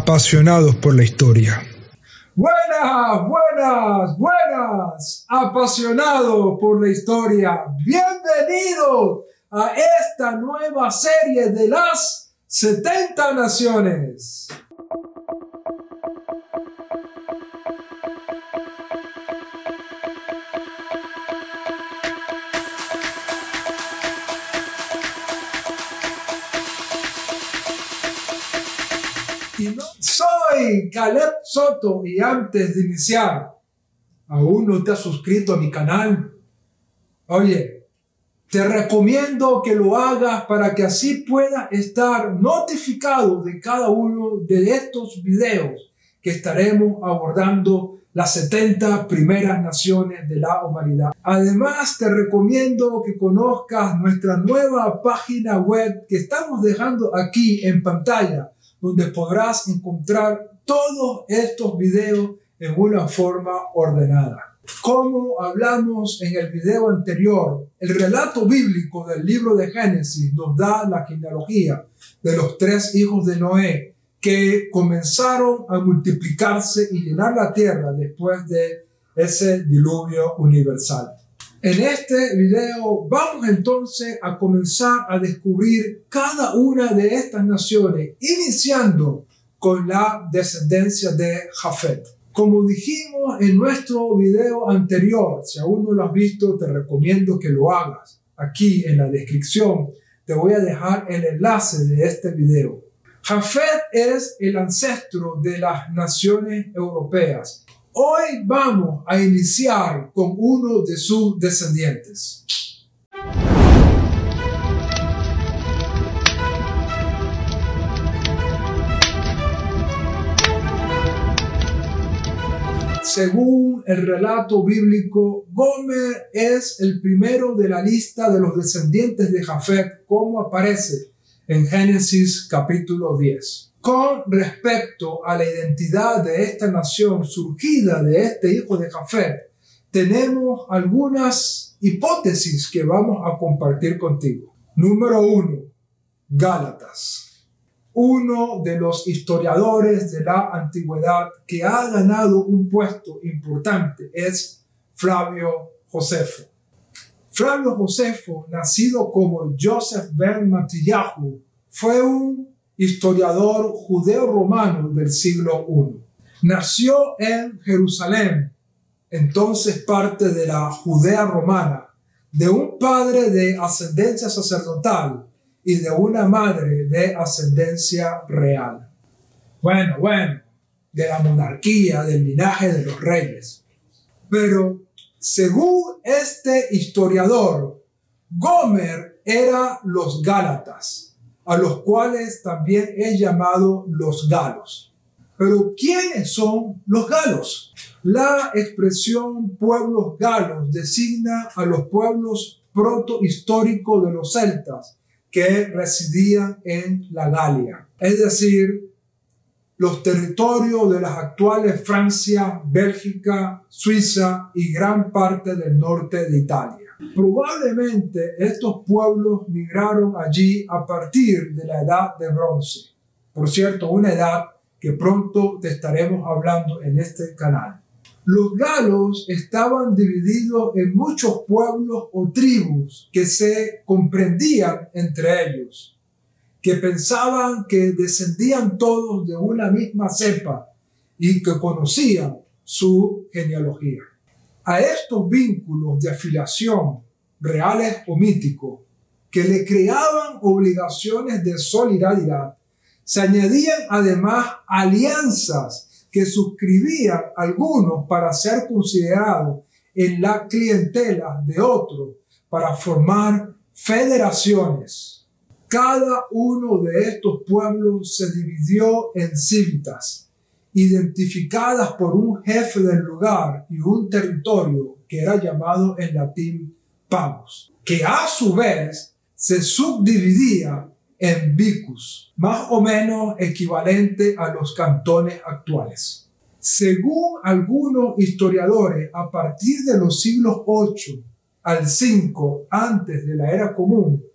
apasionados por la historia. Buenas, buenas, buenas, apasionados por la historia. Bienvenidos a esta nueva serie de las 70 naciones. Y no soy Caleb Soto, y antes de iniciar, ¿aún no te has suscrito a mi canal? Oye, te recomiendo que lo hagas para que así puedas estar notificado de cada uno de estos videos que estaremos abordando las 70 primeras naciones de la humanidad. Además, te recomiendo que conozcas nuestra nueva página web que estamos dejando aquí en pantalla, donde podrás encontrar todos estos videos en una forma ordenada. Como hablamos en el video anterior, el relato bíblico del libro de Génesis nos da la genealogía de los 3 hijos de Noé que comenzaron a multiplicarse y llenar la tierra después de ese diluvio universal. En este video vamos entonces a comenzar a descubrir cada una de estas naciones, iniciando con la descendencia de Jafet. Como dijimos en nuestro video anterior, si aún no lo has visto, te recomiendo que lo hagas. Aquí en la descripción te voy a dejar el enlace de este video. Jafet es el ancestro de las naciones europeas. Hoy vamos a iniciar con uno de sus descendientes. Según el relato bíblico, Gomer es el primero de la lista de los descendientes de Jafet, como aparece en Génesis capítulo 10. Con respecto a la identidad de esta nación surgida de este hijo de Jafet, tenemos algunas hipótesis que vamos a compartir contigo. Número 1. Gálatas. Uno de los historiadores de la antigüedad que ha ganado un puesto importante es Flavio Josefo. Flavio Josefo, nacido como Joseph ben Matillahu, fue un historiador judeo-romano del siglo I. Nació en Jerusalén, entonces parte de la Judea romana, de un padre de ascendencia sacerdotal y de una madre de ascendencia real. Bueno, de la monarquía, del linaje de los reyes. Pero, según este historiador, Gomer era los Gálatas, a los cuales también es llamado los galos. Pero, ¿quiénes son los galos? La expresión pueblos galos designa a los pueblos protohistóricos de los celtas que residían en la Galia, es decir, los territorios de las actuales Francia, Bélgica, Suiza y gran parte del norte de Italia. Probablemente estos pueblos migraron allí a partir de la edad de bronce. Por cierto, una edad que pronto te estaremos hablando en este canal. Los galos estaban divididos en muchos pueblos o tribus que se comprendían entre ellos, que pensaban que descendían todos de una misma cepa y que conocían su genealogía. A estos vínculos de afiliación, reales o míticos, que le creaban obligaciones de solidaridad, se añadían además alianzas que suscribían algunos para ser considerados en la clientela de otros para formar federaciones. Cada uno de estos pueblos se dividió en civitas, identificadas por un jefe del lugar y un territorio que era llamado en latín pagus, que a su vez se subdividía en vicus, más o menos equivalente a los cantones actuales. Según algunos historiadores, a partir de los siglos 8 al 5 antes de la era común,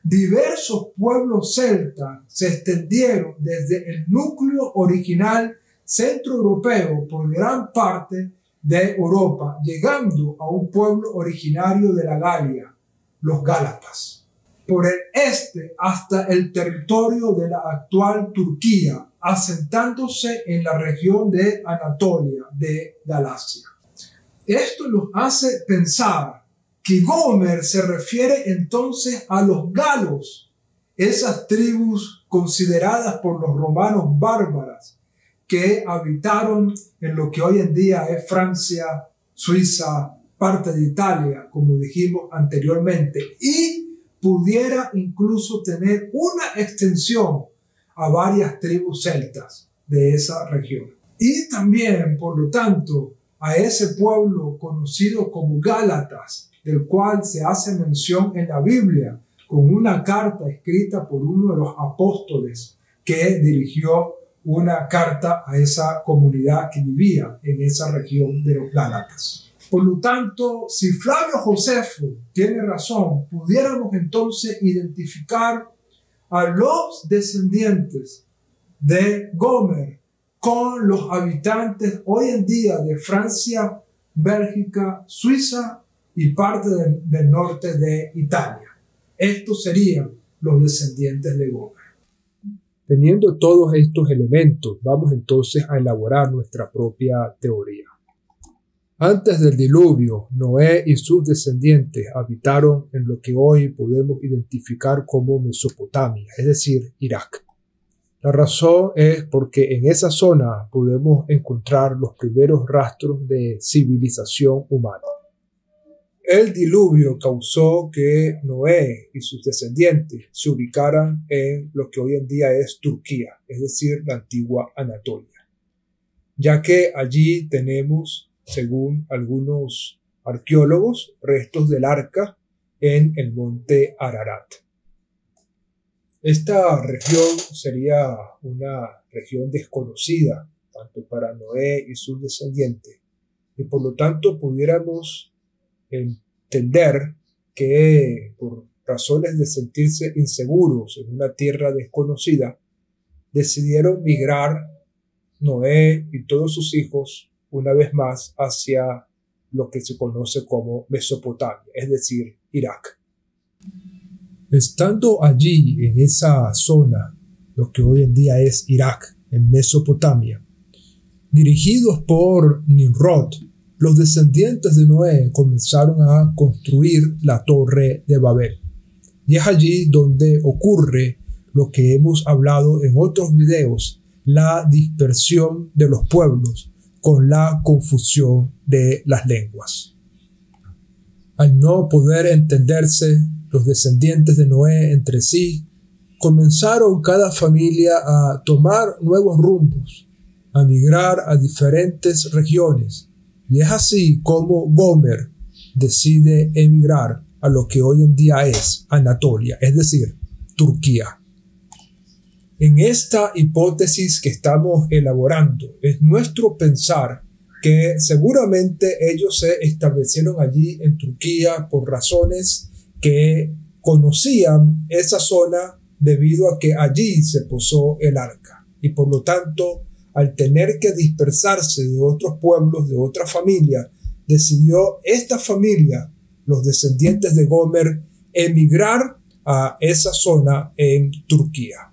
diversos pueblos celtas se extendieron desde el núcleo original centroeuropeo por gran parte de Europa, llegando a un pueblo originario de la Galia, los Gálatas, por el este hasta el territorio de la actual Turquía, asentándose en la región de Anatolia, de Galacia. Esto nos hace pensar que Gomer se refiere entonces a los galos, esas tribus consideradas por los romanos bárbaras que habitaron en lo que hoy en día es Francia, Suiza, parte de Italia, como dijimos anteriormente, y pudiera incluso tener una extensión a varias tribus celtas de esa región. Y también, por lo tanto, a ese pueblo conocido como Gálatas, del cual se hace mención en la Biblia, con una carta escrita por uno de los apóstoles que dirigió una carta a esa comunidad que vivía en esa región de los Gálatas. Por lo tanto, si Flavio Josefo tiene razón, pudiéramos entonces identificar a los descendientes de Gomer con los habitantes hoy en día de Francia, Bélgica, Suiza y parte del norte de Italia. Estos serían los descendientes de Gomer. Teniendo todos estos elementos, vamos entonces a elaborar nuestra propia teoría. Antes del diluvio, Noé y sus descendientes habitaron en lo que hoy podemos identificar como Mesopotamia, es decir, Irak. La razón es porque en esa zona podemos encontrar los primeros rastros de civilización humana. El diluvio causó que Noé y sus descendientes se ubicaran en lo que hoy en día es Turquía, es decir, la antigua Anatolia, ya que allí tenemos, según algunos arqueólogos, restos del arca en el monte Ararat. Esta región sería una región desconocida tanto para Noé y sus descendientes, y por lo tanto pudiéramos entender que por razones de sentirse inseguros en una tierra desconocida, decidieron migrar Noé y todos sus hijos una vez más hacia lo que se conoce como Mesopotamia, es decir, Irak. Estando allí en esa zona, lo que hoy en día es Irak, en Mesopotamia, dirigidos por Nimrod, los descendientes de Noé comenzaron a construir la Torre de Babel. Y es allí donde ocurre lo que hemos hablado en otros videos, la dispersión de los pueblos con la confusión de las lenguas. Al no poder entenderse los descendientes de Noé entre sí, comenzaron cada familia a tomar nuevos rumbos, a migrar a diferentes regiones. Y es así como Gomer decide emigrar a lo que hoy en día es Anatolia, es decir, Turquía. En esta hipótesis que estamos elaborando, es nuestro pensar que seguramente ellos se establecieron allí en Turquía por razones que conocían esa zona debido a que allí se posó el arca. Y por lo tanto, al tener que dispersarse de otros pueblos, de otra familia, decidió esta familia, los descendientes de Gomer, emigrar a esa zona en Turquía.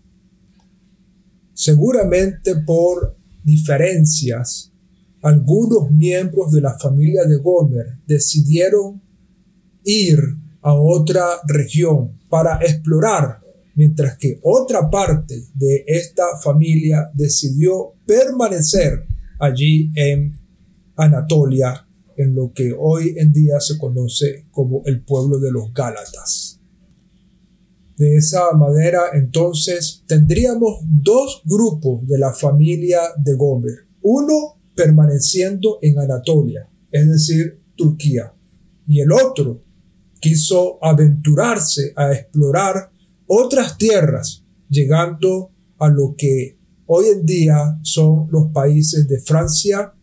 Seguramente por diferencias, algunos miembros de la familia de Gomer decidieron ir a otra región para explorar, mientras que otra parte de esta familia decidió permanecer allí en Anatolia, en lo que hoy en día se conoce como el pueblo de los Gálatas. De esa manera, entonces, tendríamos dos grupos de la familia de Gomer. Uno permaneciendo en Anatolia, es decir, Turquía, y el otro quiso aventurarse a explorar otras tierras, llegando a lo que hoy en día son los países de Francia,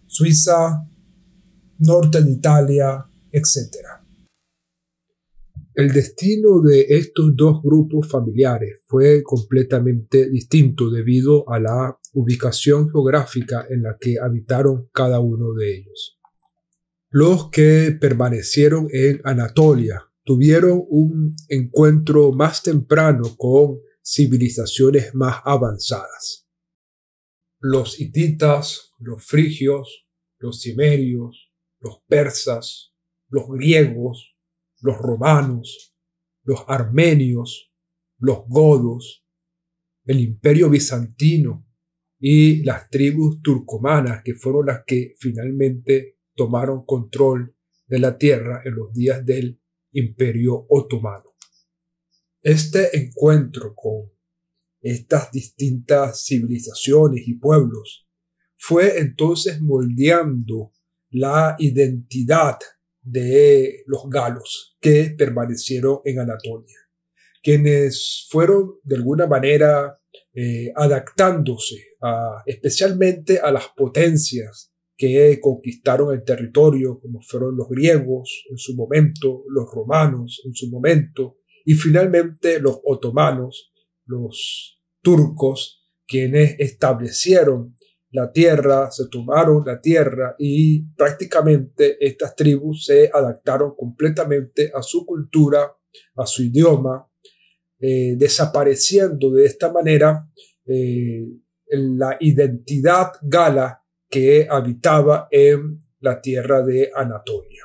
Suiza, norte de Italia, etc. El destino de estos dos grupos familiares fue completamente distinto debido a la ubicación geográfica en la que habitaron cada uno de ellos. Los que permanecieron en Anatolia tuvieron un encuentro más temprano con civilizaciones más avanzadas. Los hititas, los frigios, los cimerios, los persas, los griegos, los romanos, los armenios, los godos, el imperio bizantino y las tribus turcomanas, que fueron las que finalmente tomaron control de la tierra en los días del imperio otomano. Este encuentro con estas distintas civilizaciones y pueblos fue entonces moldeando la identidad de los galos que permanecieron en Anatolia, quienes fueron de alguna manera adaptándose especialmente a las potencias que conquistaron el territorio, como fueron los griegos en su momento, los romanos en su momento, y finalmente los otomanos, los turcos, quienes establecieron la tierra, se tomaron la tierra y prácticamente estas tribus se adaptaron completamente a su cultura, a su idioma, desapareciendo de esta manera la identidad gala que habitaba en la tierra de Anatolia.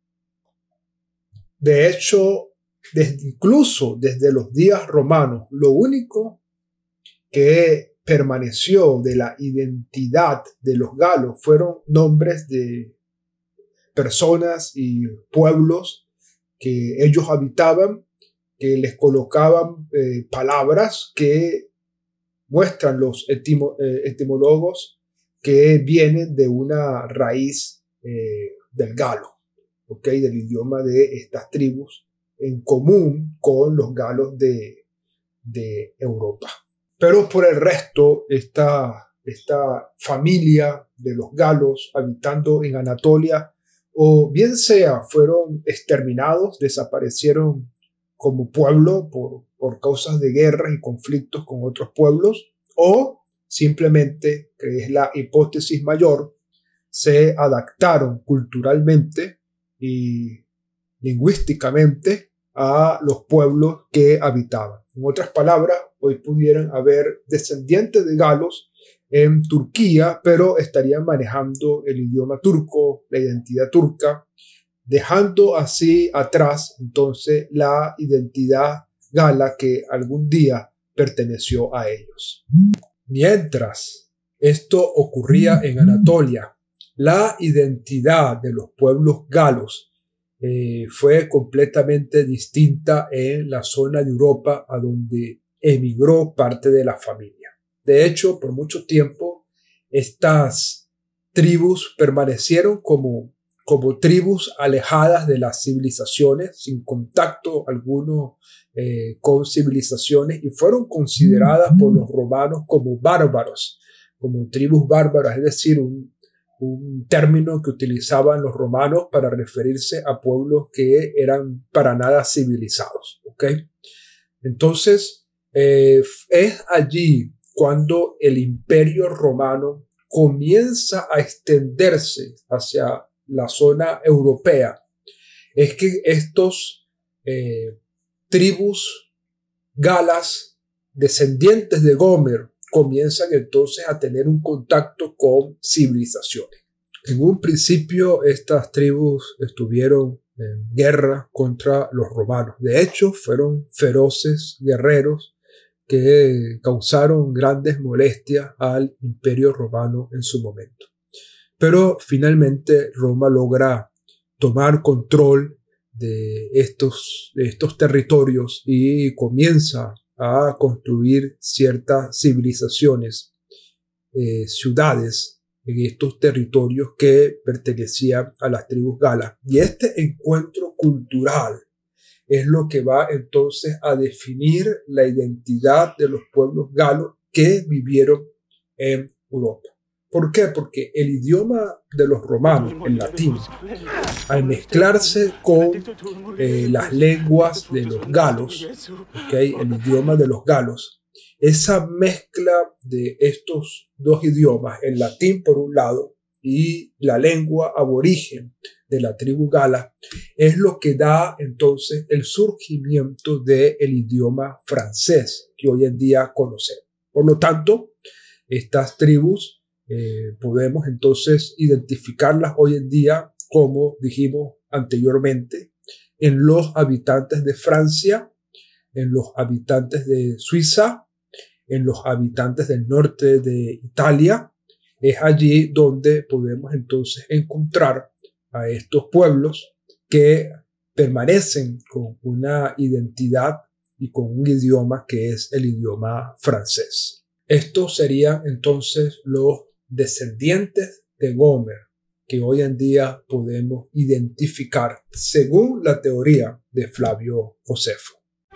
De hecho, incluso desde los días romanos, lo único que permaneció de la identidad de los galos fueron nombres de personas y pueblos que ellos habitaban, que les colocaban palabras que muestran los etimólogos que vienen de una raíz del galo, ¿okay? Del idioma de estas tribus, en común con los galos de Europa. Pero por el resto, esta familia de los galos habitando en Anatolia, o bien sea fueron exterminados, desaparecieron como pueblo por causas de guerras y conflictos con otros pueblos, o simplemente, que es la hipótesis mayor, se adaptaron culturalmente y lingüísticamente a los pueblos que habitaban. En otras palabras, hoy pudieran haber descendientes de galos en Turquía, pero estarían manejando el idioma turco, la identidad turca, dejando así atrás entonces la identidad gala que algún día perteneció a ellos. Mientras esto ocurría en Anatolia, la identidad de los pueblos galos fue completamente distinta en la zona de Europa a donde emigró parte de la familia. De hecho, por mucho tiempo, estas tribus permanecieron como tribus alejadas de las civilizaciones, sin contacto alguno con civilizaciones, y fueron consideradas por los romanos como bárbaros, como tribus bárbaras, es decir, un término que utilizaban los romanos para referirse a pueblos que eran para nada civilizados, ¿okay? Entonces, es allí cuando el imperio romano comienza a extenderse hacia la zona europea, es que estos tribus galas descendientes de Gomer comienzan entonces a tener un contacto con civilizaciones. En un principio estas tribus estuvieron en guerra contra los romanos. De hecho, fueron feroces guerreros que causaron grandes molestias al imperio romano en su momento. Pero finalmente Roma logra tomar control de estos territorios y comienza a construir ciertas civilizaciones, ciudades en estos territorios que pertenecían a las tribus galas. Y este encuentro cultural es lo que va entonces a definir la identidad de los pueblos galos que vivieron en Europa. ¿Por qué? Porque el idioma de los romanos, el latín, al mezclarse con las lenguas de los galos, ¿okay? El idioma de los galos, esa mezcla de estos dos idiomas, el latín por un lado y la lengua aborigen de la tribu gala, es lo que da entonces el surgimiento del idioma francés que hoy en día conocemos. Por lo tanto, estas tribus podemos entonces identificarlas hoy en día, como dijimos anteriormente, en los habitantes de Francia, en los habitantes de Suiza, en los habitantes del norte de Italia. Es allí donde podemos entonces encontrar a estos pueblos que permanecen con una identidad y con un idioma que es el idioma francés. Estos serían entonces los descendientes de Gomer que hoy en día podemos identificar según la teoría de Flavio Josefo.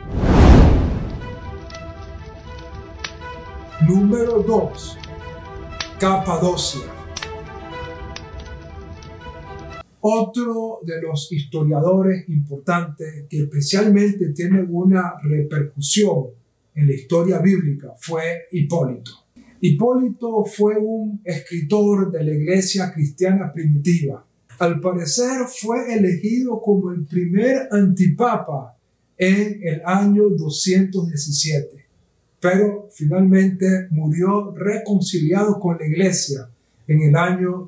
Número 2. Capadocia. Otro de los historiadores importantes que especialmente tiene una repercusión en la historia bíblica fue Hipólito. Hipólito fue un escritor de la iglesia cristiana primitiva. Al parecer fue elegido como el primer antipapa en el año 217, pero finalmente murió reconciliado con la iglesia en el año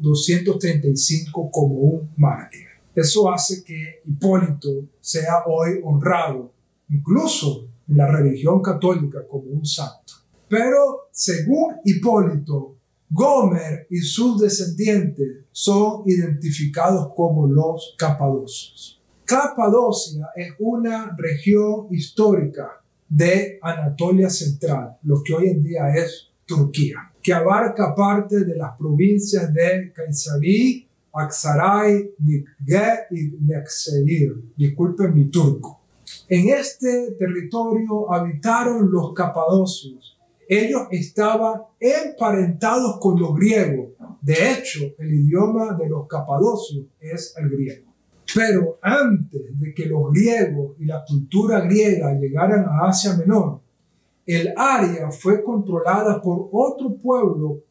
235 como un mártir. Eso hace que Hipólito sea hoy honrado, incluso en la religión católica, como un santo. Pero según Hipólito, Gomer y sus descendientes son identificados como los capadocios. Capadocia es una región histórica de Anatolia Central, lo que hoy en día es Turquía, que abarca parte de las provincias de Kayseri, Aksaray, Nikge y Nekşehir. Disculpen mi turco. En este territorio habitaron los capadocios. Ellos estaban emparentados con los griegos. De hecho, el idioma de los capadocios es el griego. Pero antes de que los griegos y la cultura griega llegaran a Asia Menor, el área fue controlada por otro pueblo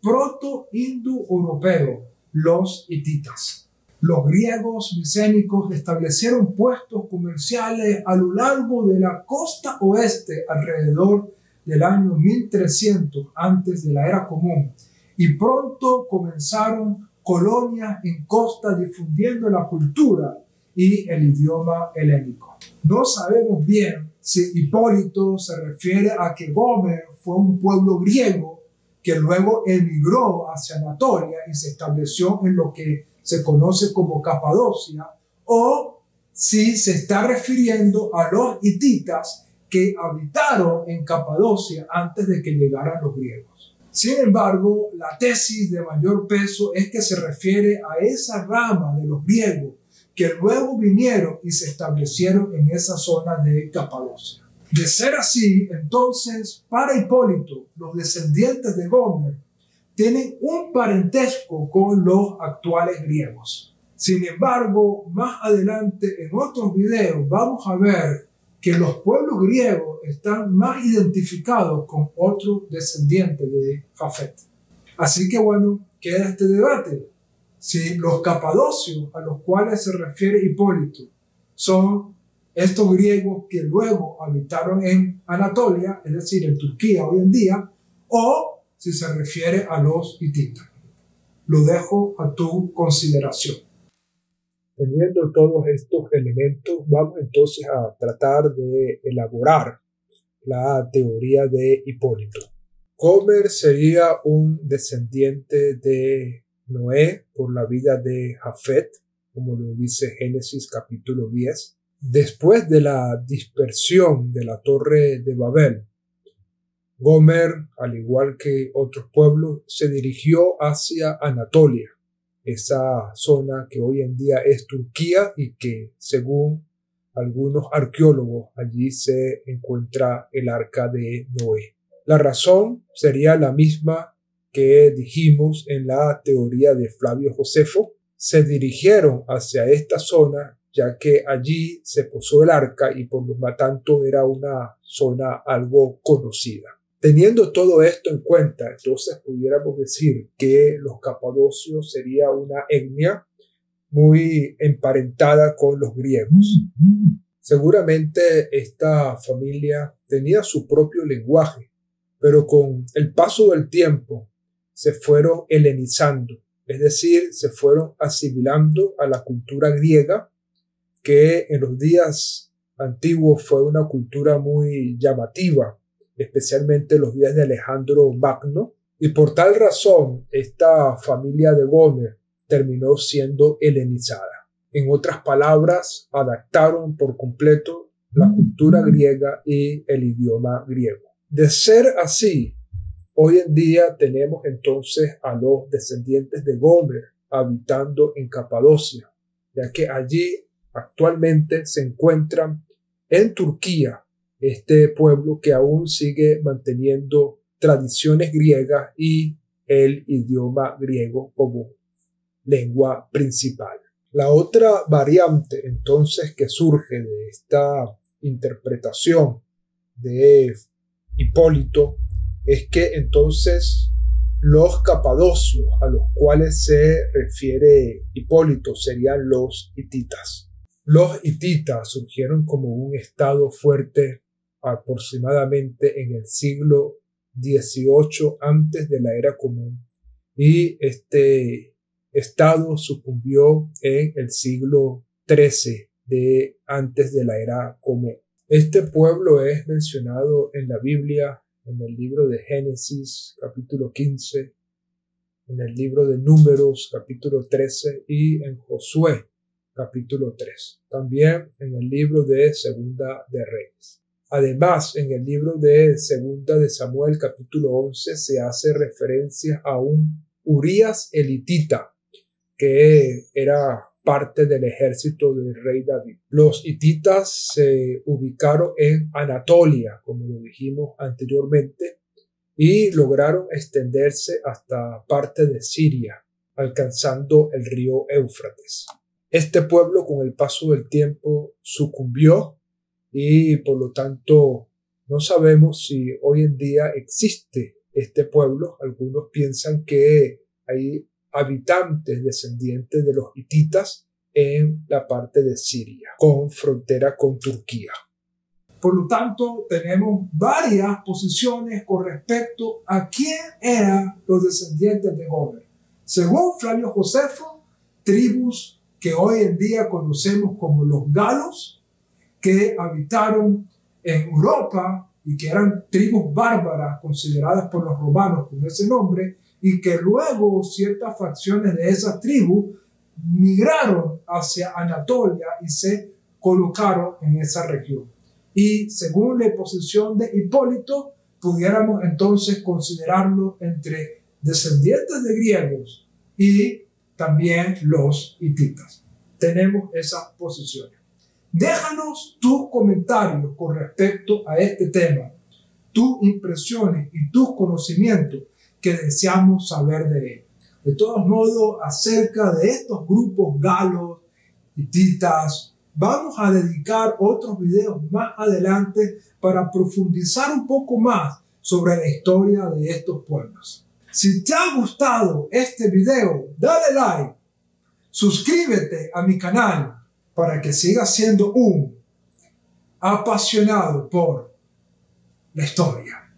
proto-indoeuropeo, los hititas. Los griegos micénicos establecieron puestos comerciales a lo largo de la costa oeste alrededor del año 1300 antes de la era común, y pronto comenzaron colonias en costa difundiendo la cultura y el idioma helénico. No sabemos bien si Hipólito se refiere a que Gomer fue un pueblo griego que luego emigró hacia Anatolia y se estableció en lo que se conoce como Capadocia, o si se está refiriendo a los hititas que habitaron en Capadocia antes de que llegaran los griegos. Sin embargo, la tesis de mayor peso es que se refiere a esa rama de los griegos que luego vinieron y se establecieron en esa zona de Capadocia. De ser así, entonces, para Hipólito, los descendientes de Gomer tienen un parentesco con los actuales griegos. Sin embargo, más adelante en otros videos vamos a ver que los pueblos griegos están más identificados con otros descendientes de Jafet. Así que bueno, queda este debate. Si los capadocios a los cuales se refiere Hipólito son estos griegos que luego habitaron en Anatolia, es decir, en Turquía hoy en día, o si se refiere a los hititas. Lo dejo a tu consideración. Teniendo todos estos elementos, vamos entonces a tratar de elaborar la teoría de Hipólito. Gomer sería un descendiente de Noé por la vida de Jafet, como lo dice Génesis capítulo 10. Después de la dispersión de la Torre de Babel, Gomer, al igual que otros pueblos, se dirigió hacia Anatolia, esa zona que hoy en día es Turquía y que, según algunos arqueólogos, allí se encuentra el arca de Noé. La razón sería la misma que dijimos en la teoría de Flavio Josefo, se dirigieron hacia esta zona ya que allí se posó el arca y por lo tanto era una zona algo conocida. Teniendo todo esto en cuenta, entonces pudiéramos decir que los capadocios sería una etnia muy emparentada con los griegos. Seguramente esta familia tenía su propio lenguaje, pero con el paso del tiempo se fueron helenizando, es decir, se fueron asimilando a la cultura griega, que en los días antiguos fue una cultura muy llamativa, especialmente en los días de Alejandro Magno, y por tal razón esta familia de Gomer terminó siendo helenizada. En otras palabras, adaptaron por completo la cultura griega y el idioma griego. De ser así, hoy en día tenemos entonces a los descendientes de Gomer habitando en Capadocia, ya que allí actualmente se encuentran en Turquía este pueblo que aún sigue manteniendo tradiciones griegas y el idioma griego como lengua principal. La otra variante entonces que surge de esta interpretación de Hipólito es que entonces los capadocios a los cuales se refiere Hipólito serían los hititas. Los hititas surgieron como un estado fuerte aproximadamente en el siglo XVIII antes de la era común, y este estado sucumbió en el siglo XIII de antes de la era común. Este pueblo es mencionado en la Biblia, en el libro de Génesis capítulo 15, en el libro de Números capítulo 13 y en Josué capítulo 3. También en el libro de Segunda de Reyes. Además, en el libro de Segunda de Samuel capítulo 11 se hace referencia a un Urías elitita que era parte del ejército del rey David. Los hititas se ubicaron en Anatolia, como lo dijimos anteriormente, y lograron extenderse hasta parte de Siria, alcanzando el río Éufrates. Este pueblo con el paso del tiempo sucumbió y por lo tanto no sabemos si hoy en día existe este pueblo. Algunos piensan que hay habitantes descendientes de los hititas en la parte de Siria, con frontera con Turquía. Por lo tanto, tenemos varias posiciones con respecto a quién eran los descendientes de Gomer. Según Flavio Josefo, tribus que hoy en día conocemos como los galos, que habitaron en Europa y que eran tribus bárbaras consideradas por los romanos con ese nombre, y que luego ciertas facciones de esas tribus migraron hacia Anatolia y se colocaron en esa región. Y según la posición de Hipólito, pudiéramos entonces considerarlo entre descendientes de griegos y también los hititas. Tenemos esas posiciones. Déjanos tus comentarios con respecto a este tema, tus impresiones y tus conocimientos que deseamos saber de él. De todos modos, acerca de estos grupos galos, hititas, vamos a dedicar otros videos más adelante para profundizar un poco más sobre la historia de estos pueblos. Si te ha gustado este video, dale like, suscríbete a mi canal para que sigas siendo un apasionado por la historia.